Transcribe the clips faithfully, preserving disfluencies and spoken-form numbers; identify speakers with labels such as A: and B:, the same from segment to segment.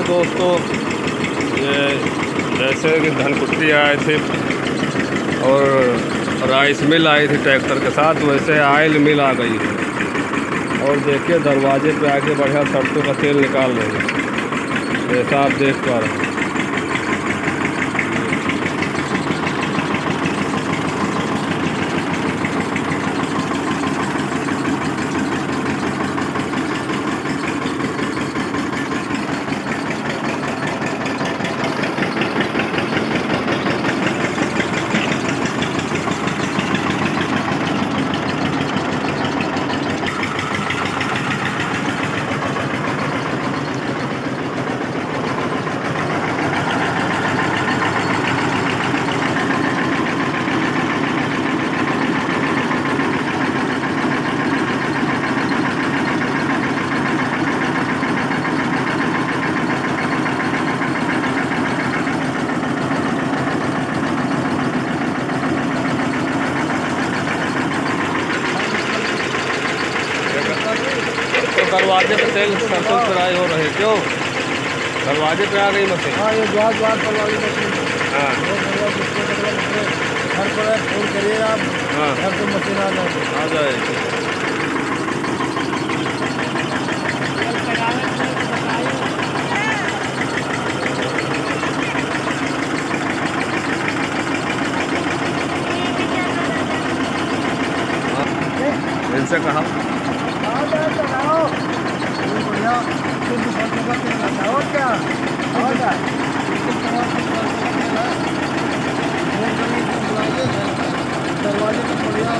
A: दोस्तों, ये जैसे कि धनकुट्टी आए थे और राइस मिल आई थी ट्रैक्टर के साथ, वैसे ऑयल मिल आ गई है। और देखिए दरवाजे पे आके बढ़िया सरसों का तेल निकाल रहे हैं, जैसा आप देख पा रहे हैं। दरवाजे पे तेल सरसों फ्राई हो रहे, क्यों दरवाजे पे आ गई मशीन?
B: हाँ, ये द्वार द्वार पर वाली मशीन।
A: हाँ,
B: घर पर फोन करिए आप।
A: हाँ,
B: घर पर मशीन आ जाएगी
A: आ जाएगी। इनसे कहा
B: और क्या दरवाजे पर बढ़िया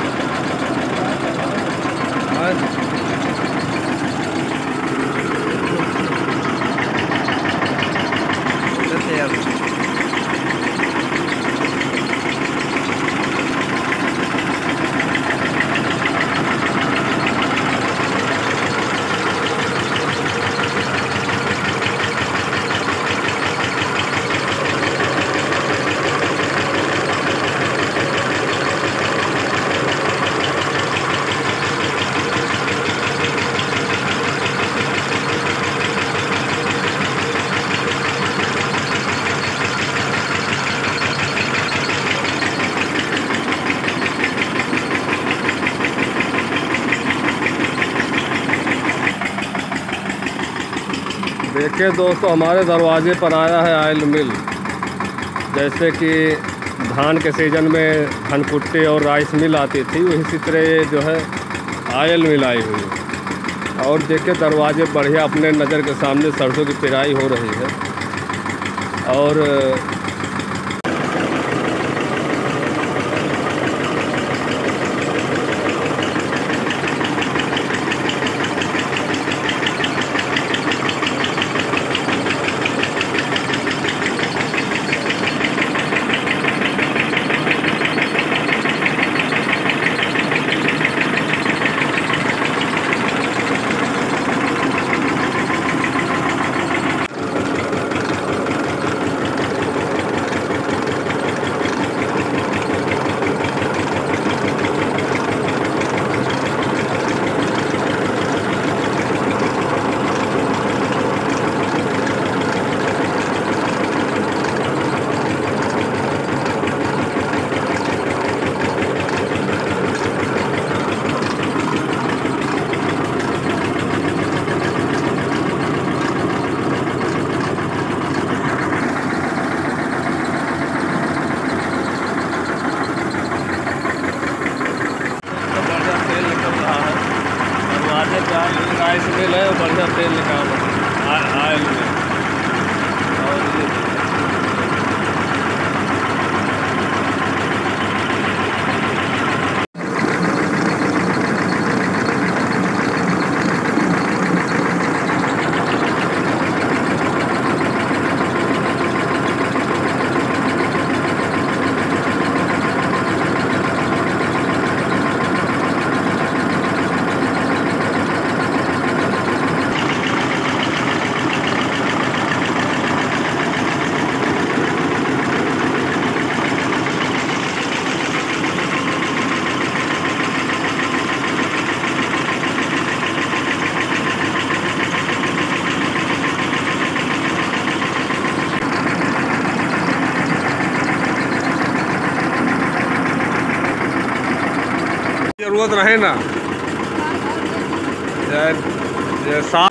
A: देखिए दोस्तों, हमारे दरवाजे पर आया है ऑयल मिल। जैसे कि धान के सीजन में धनकुट्टी और राइस मिल आती थी, उसी तरह ये जो है ऑयल मिल आई हुई है। और देखिए दरवाजे बढ़िया अपने नज़र के सामने सरसों की पिराई हो रही है। और राइस मिल है, बढ़िया तेल निकाल ऑयल में। और ये तो रहे ना यार, ये साफ।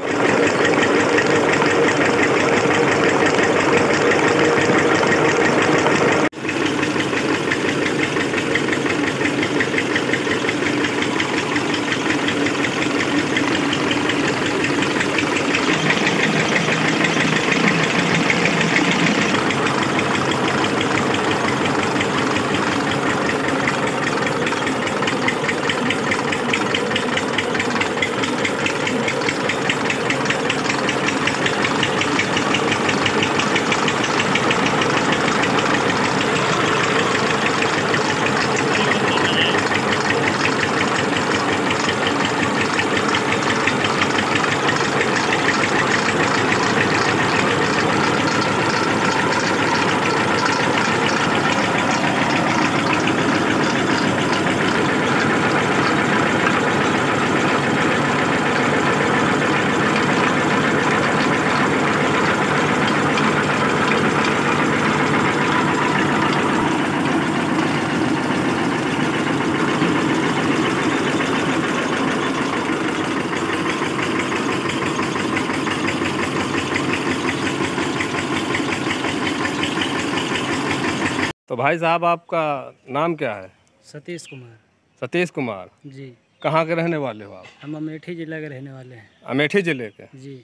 A: तो भाई साहब, आपका नाम क्या है?
B: सतीश कुमार।
A: सतीश कुमार
B: जी।
A: कहाँ के रहने वाले हो आप?
B: हम अमेठी जिला के रहने वाले हैं।
A: अमेठी जिले के?
B: जी।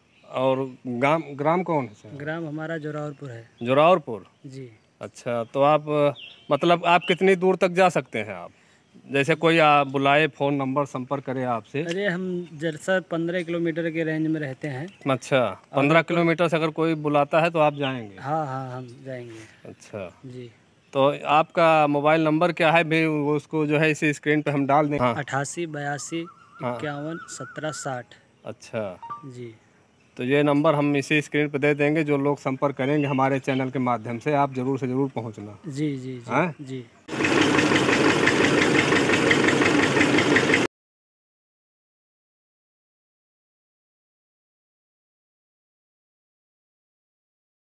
A: और ग्राम ग्राम कौन से?
B: ग्राम हमारा जोरावरपुर है।
A: जोरावरपुर।
B: जी। अच्छा,
A: तो आप मतलब आप कितनी दूर तक जा सकते हैं आप? जैसे कोई आप बुलाए, फ़ोन नंबर संपर्क करे आपसे?
B: अरे हम जैसा पंद्रह किलोमीटर के रेंज में रहते हैं।
A: अच्छा, पंद्रह किलोमीटर से अगर कोई बुलाता है तो आप जाएंगे?
B: हाँ हाँ, हम जाएंगे।
A: अच्छा
B: जी।
A: तो आपका मोबाइल नंबर क्या है भी? वो उसको जो है इसी स्क्रीन पे हम डाल दें। हाँ।
B: अठासी बयासी इक्यावन सत्रह साठ।
A: अच्छा
B: जी।
A: तो ये नंबर हम इसी स्क्रीन पे दे देंगे, जो लोग संपर्क करेंगे हमारे चैनल के माध्यम से, आप ज़रूर से ज़रूर पहुँचना।
B: जी जी जी।
A: हाँ?
B: जी।